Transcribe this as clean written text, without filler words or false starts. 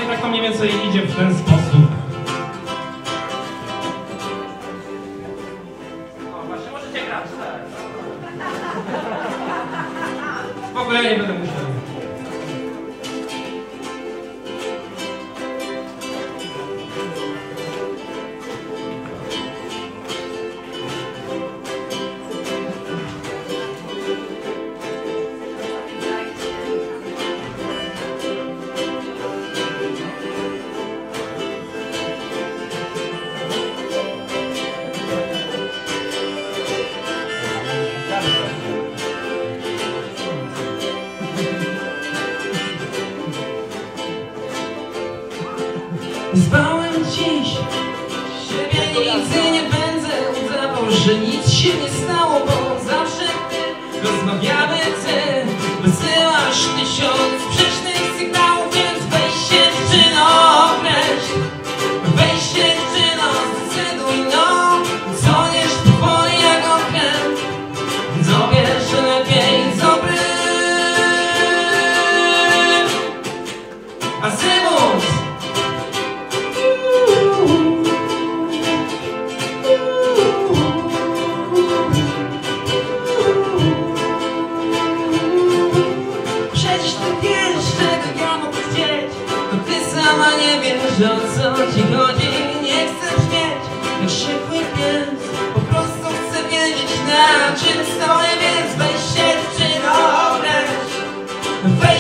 i tak to mniej więcej idzie w ten sposób. O, właśnie, możecie grać, tak. Spokojnie, ja nie będę musiał. Zbałem dziś siebie, nigdy nie będę udawał, że nic się nie stało, bo zawsze gdy rozmawiamy, ty wysyłasz 1000 sprzecznych sygnałów, więc weź się dziewczyno, określ, weź się dziewczyno, zdecyduj, no, dzwonisz powoli jak okręt, dowiesz, że lepiej dobry azymut. Przecież ty wiesz, czego ja mogę chcieć, to ty sama nie wiesz, o co ci chodzi. Nie chcesz mieć jak szybły pies, po prostu chcę wiedzieć, na czym stoję, więc weź się dziewczyno, określ.